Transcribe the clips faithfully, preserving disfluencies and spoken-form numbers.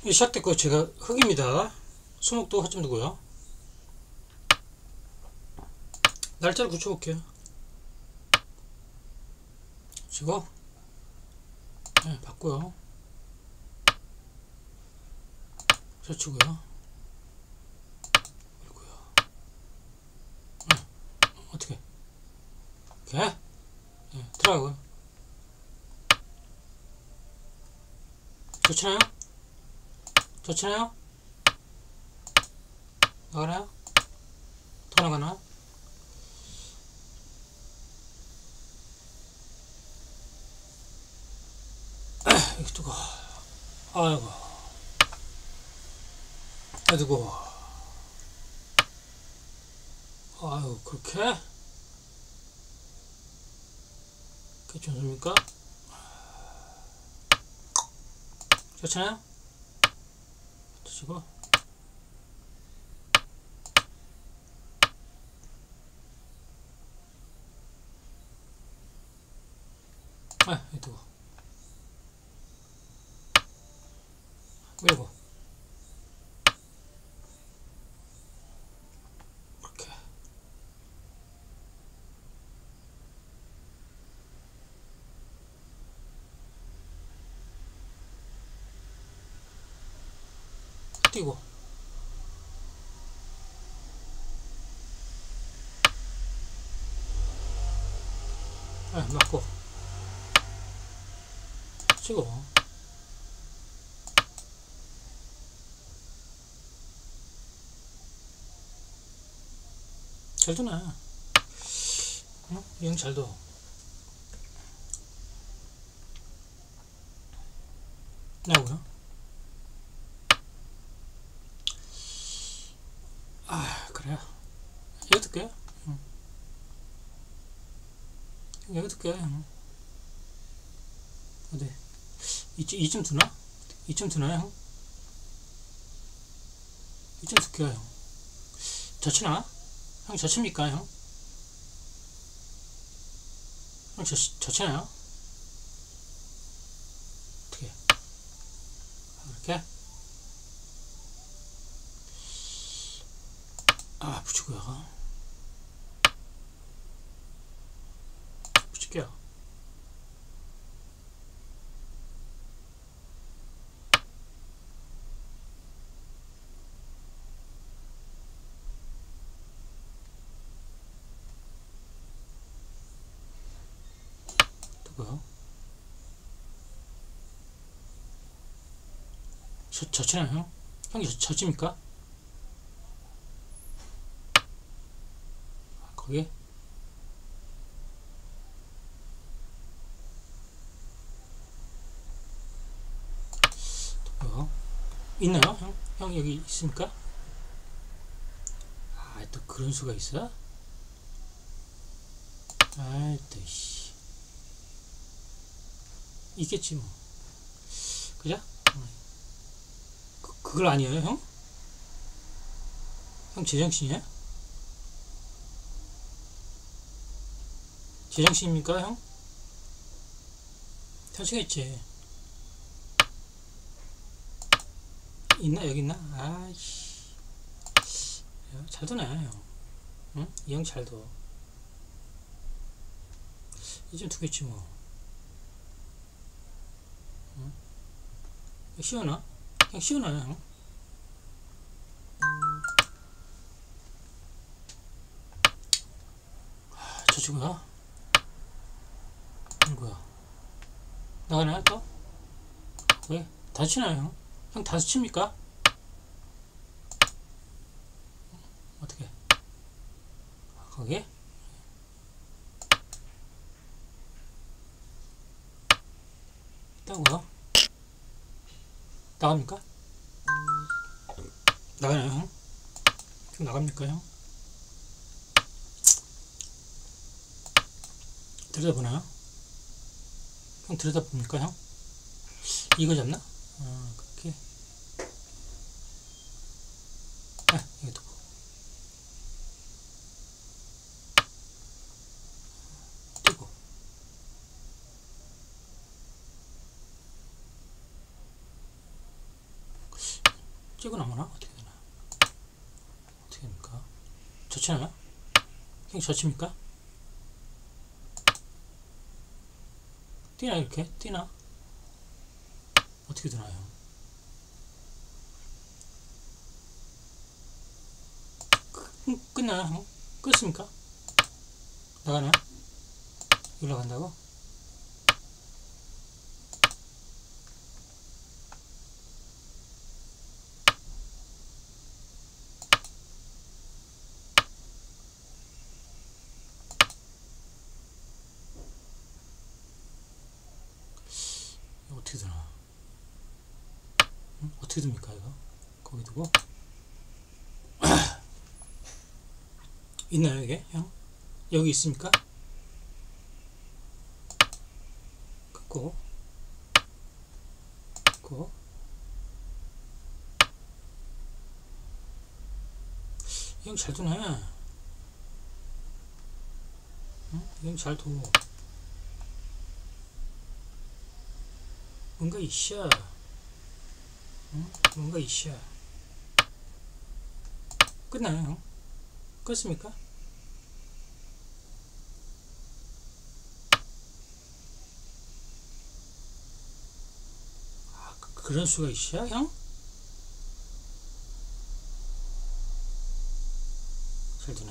시작됐고 제가 흑입니다. 수목도 허점 두고요. 날짜를 붙여볼게요. 지금 네, 받고요. 설치고요. 그리고요. 네, 어떻게? 이렇게 네, 들어가고요. 좋지나요? 좋지나요? 나가나요? 더 나가나? 이거 두고 아이고 아이고 아유 그렇게? 괜찮습니까? 좋잖아요? 드시고 아 이거 두고 그리고 그렇게 띄고 아 맞고 치고 잘 두네. 응? 영 잘 둬. 나오고요. 아 그래요. 이거 듣게요. 응. 이거 듣게요. 응. 어디 이쯤, 이쯤 두나? 이쯤 두나요 형? 이쯤 듣게요 형. 젖히나? 형 젖힙니까 형? 형 젖, 젖히나요? 어떻게 이렇게 아 붙이고요. 붙일게요. 두고요. 젖, 젖히나요 형? 형이 젖, 젖힙니까? 거기 두고요. 있나요 형? 형 여기 있습니까? 아 또 그런 수가 있어? 아이 또 씨. 있겠지 뭐. 그죠? 응. 그, 그걸 아니에요 형? 형 제정신이야? 제정신입니까 형? 터지겠지. 있나 여기 있나? 아이씨 잘 두네 형. 응? 이 형 잘 둬. 이쯤 두겠지 뭐. 응? 시원하? 그냥 시원하네 형. 아, 저 친구야? 누구야? 나가나요 또? 왜? 다시 치나요 형? 형 다시 칩니까? 어떻게? 거기? 있다고요? 나갑니까? 나가나요 형? 형 나갑니까 형? 들여다보나요? 형 들여다봅니까 형? 이거 잡나? 아 그렇게 아 이거 두고 뜨고 쓸고 나오나? 어떻게 되나? 어떻게 됩니까? 젖히나요? 그냥 젖힙니까? 뛰나 이렇게? 뛰나? 어떻게 되나요? 끄, 끝나요? 끝습니까? 나가나요? 올라간다고? 어떻게 되나? 응? 어떻게 됩니까 이거? 거기 두고 있나요 이게? 형? 여기 있습니까? 끊고 끊고 형 잘 두네. 응? 형 잘 두. 뭔가 있어. 응? 뭔가 있어. 끝나요 형? 끝습니까? 아, 그, 그런 수가 있어 형? 잘 두네.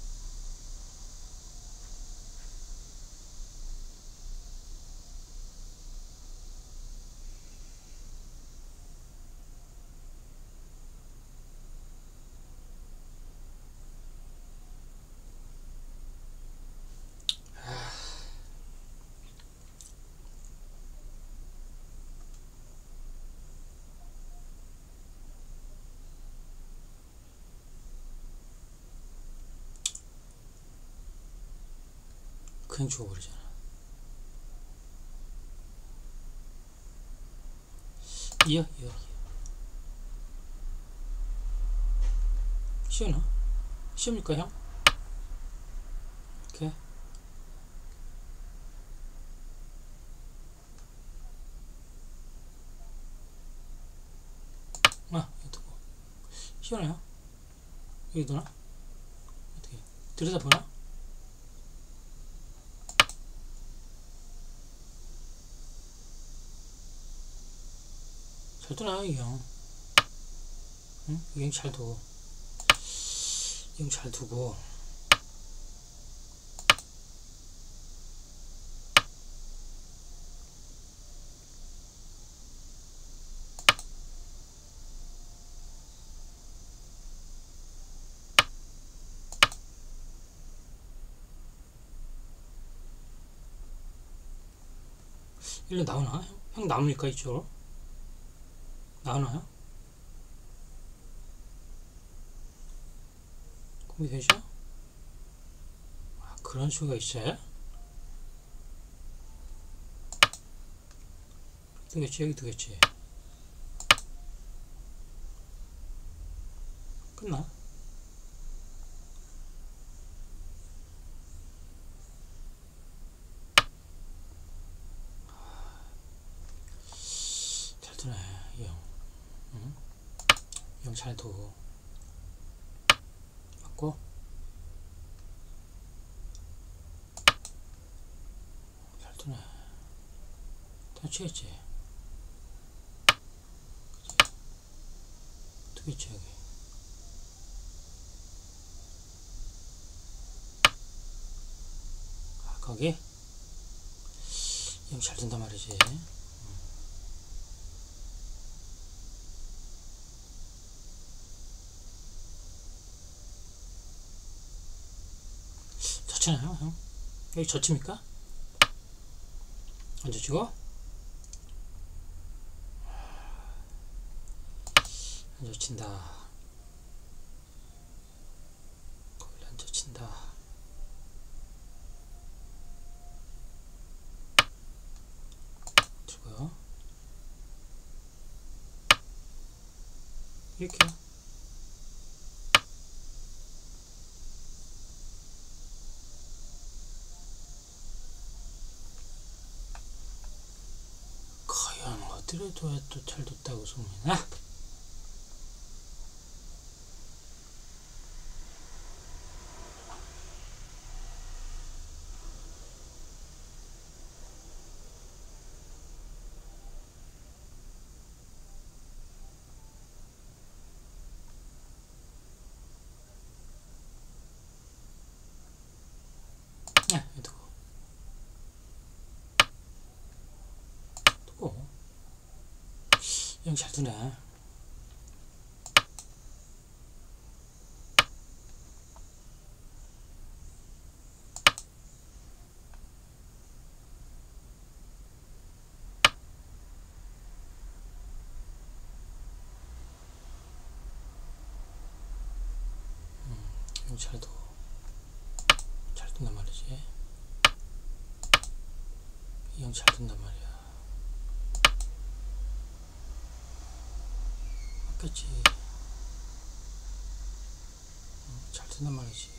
그냥 죽어버리잖아. 이어 이어 이어. 쉬우나? 쉬웁니까 형? 이렇게 아 이거 두고 쉬우나요? 여기 두나? 어떻게 들여다보나? 잘 두나요 이 형? 응? 이 형 잘 두고 이 형 잘 두고 일로 나오나? 형, 형 나옵니까 이쪽으로? 나오나요? 공이 되죠? 아, 그런 수가 있어요? 되겠지 여기 되겠지. 끝나? 잘 두네 이 형. 응? 이 형 잘 두고 맞고 잘 두네. 다 취했지? 그치? 되겠지 여기. 아 거기? 이 형 잘 둔단 말이지. 젖히나요 형? 여기 젖힙니까? 안 젖히고? 안 젖힌다. 거기를 안 젖힌다. 주고요. 이렇게요. 과연 어디를 둬야 또 잘 뒀다고 소문이나? 네, 두고 두고 영 잘 두네. 잘 둬. 잘 둔단 말이지. 영 잘 둔단 말이야. 맞겠지. 응, 잘 둔단 말이지.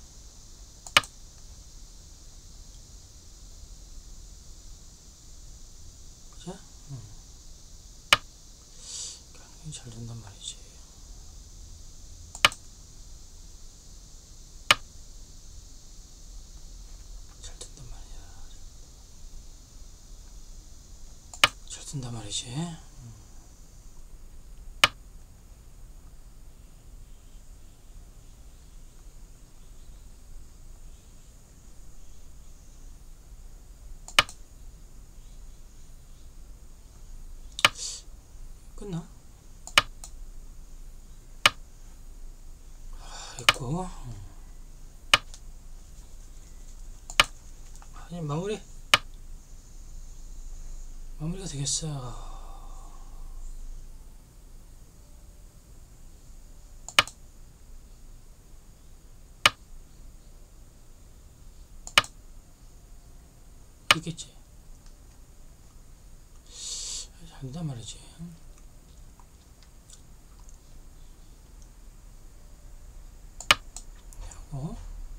그죠? 응. 영 잘 둔단 말이지. 쓴단 말이지. 음. 끝나? 아, 있고. 음. 아니 마무리. 마무리가 되겠어. 있겠지. 잘 된단 말이지. 하고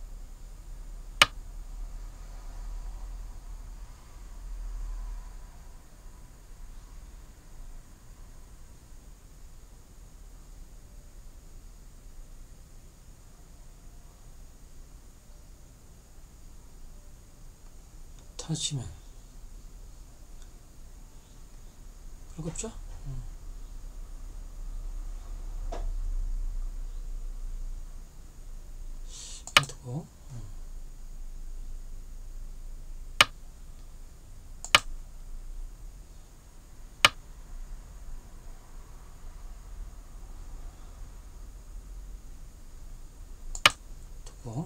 터치면 별거 없죠? 음. 두고 음. 두고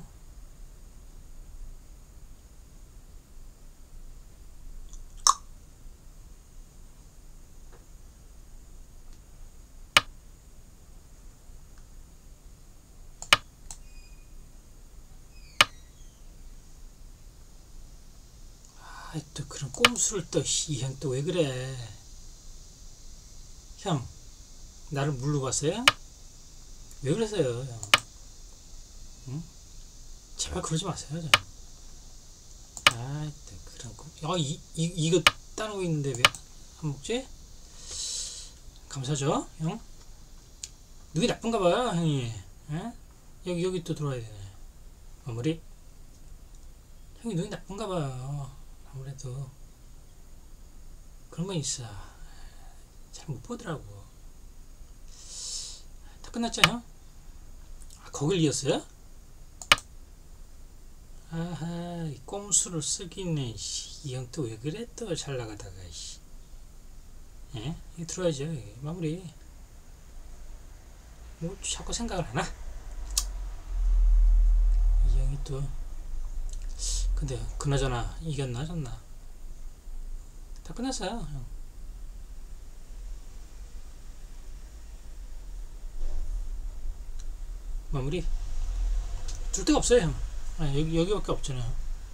아이 또 그런 꼼수를 또 이 형 또 왜 그래? 형 나를 물러봤어요? 왜 그러세요 형? 응? 제발 그러지 마세요 저. 아이 또 그런 거. 아 이, 이, 이거 따는 거 있는데 왜 안 먹지? 감사죠 형? 눈이 나쁜가 봐요 형이. 에? 여기 여기 또 들어와야 되네. 마무리. 형이 눈이 나쁜가 봐요. 아무래도 그런 건 있어. 잘 못 보더라고. 다 끝났죠 형? 아, 거길 이었어요? 아하 이 꼼수를 쓰기네. 이 형 또 왜 그래 또 잘 나가다가. 예? 이거 들어야죠. 마무리. 뭐 자꾸 생각을 하나? 이 형이 또 근데 그나저나 이겼나 졌나? 다 끝났어요 형. 마무리. 줄 데가 없어요 형. 아, 여기 여기밖에 없잖아요.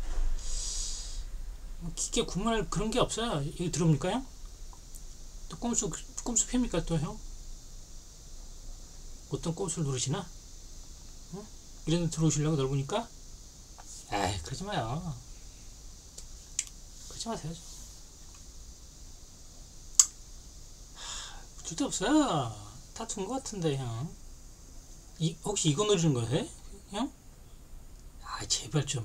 기계 구분할 그런 게 없어요. 이거 들어옵니까 형? 또 꼼수 꼼수 핍니까 또 형? 어떤 꼼수를 누르시나? 응? 이런 데 들어오시려고 넓으니까? 아이 그러지 마요. 그러지 마세요. 줄 데 없어요. 다 둔 거 같은데 형. 이 혹시 이거 노리는 거예요 형? 아 제발 좀.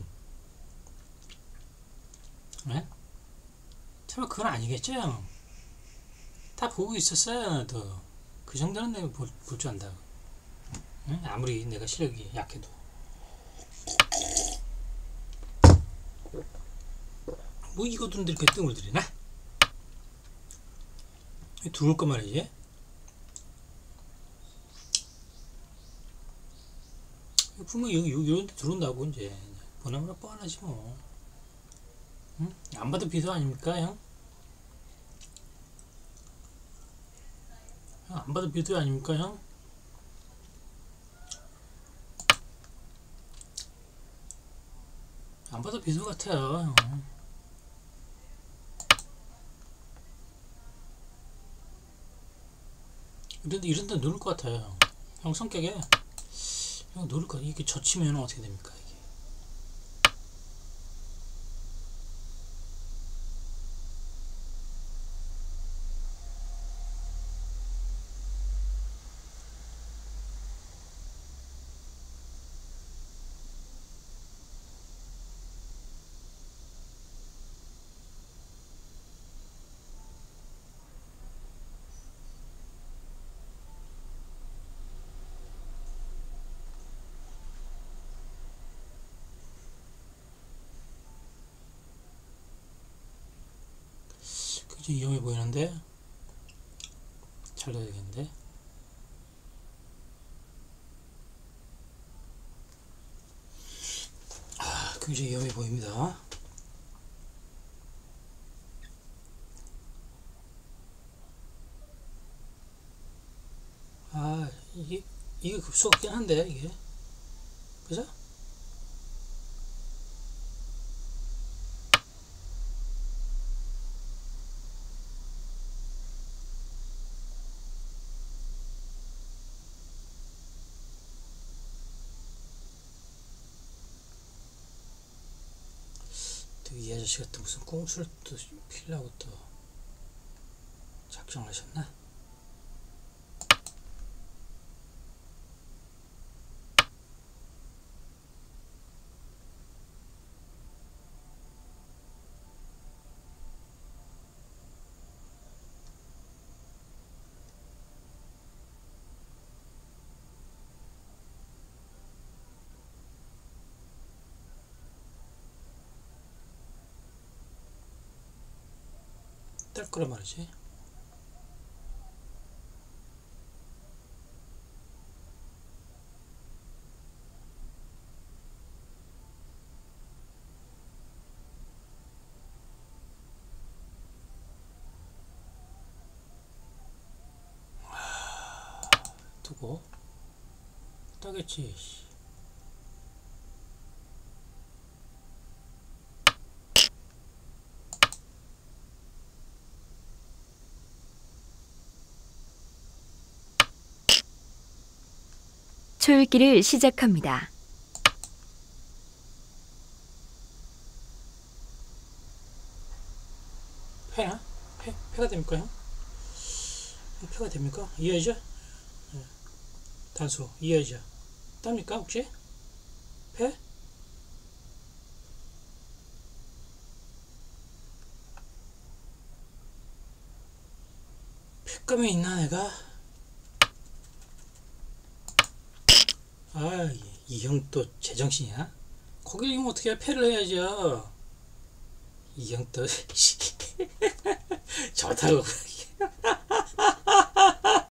네? 설마 그건 아니겠죠 형? 다 보고 있었어요 나도. 그 정도는 내가 볼 줄 안다. 응? 아무리 내가 실력이 약해도. 뭐 이것들은 이렇게 뜸을 들이나? 들어올 거 말이지. 분명 여기 이런 데 들어온다고 이제 보나마나 뻔하지 뭐. 응? 안 봐도 비서 아닙니까 형? 형 안 봐도 비서 아닙니까 형? 안 봐도 비서 같아요 형. 이런데 이런데 누를 것 같아요 형. 형 성격에 형 누를 것 같아. 이게 젖히면 어떻게 됩니까 이게? 그게 위험해 보이는데 잘 넣어야 되겠는데. 아, 굉장히 위험해 보입니다. 아, 이게 이게 급수 같긴 한데 이게, 그죠? 이 아저씨가 또 무슨 꽁수를 또 피려고 또 작정을 하셨나? 뗄 거란 말이지. 두고 따겠지. 초읽기를 시작합니다. 패나? 패? 패가 됩니까 형? 패가 됩니까? 이해하죠? 네. 단수 이해하죠? 땁니까 혹시? 패? 패감이 있나 내가? 아, 이 형 또 제정신이야? 거길 이면 어떻게 해? 패를 해야죠. 이 형 또 좋다고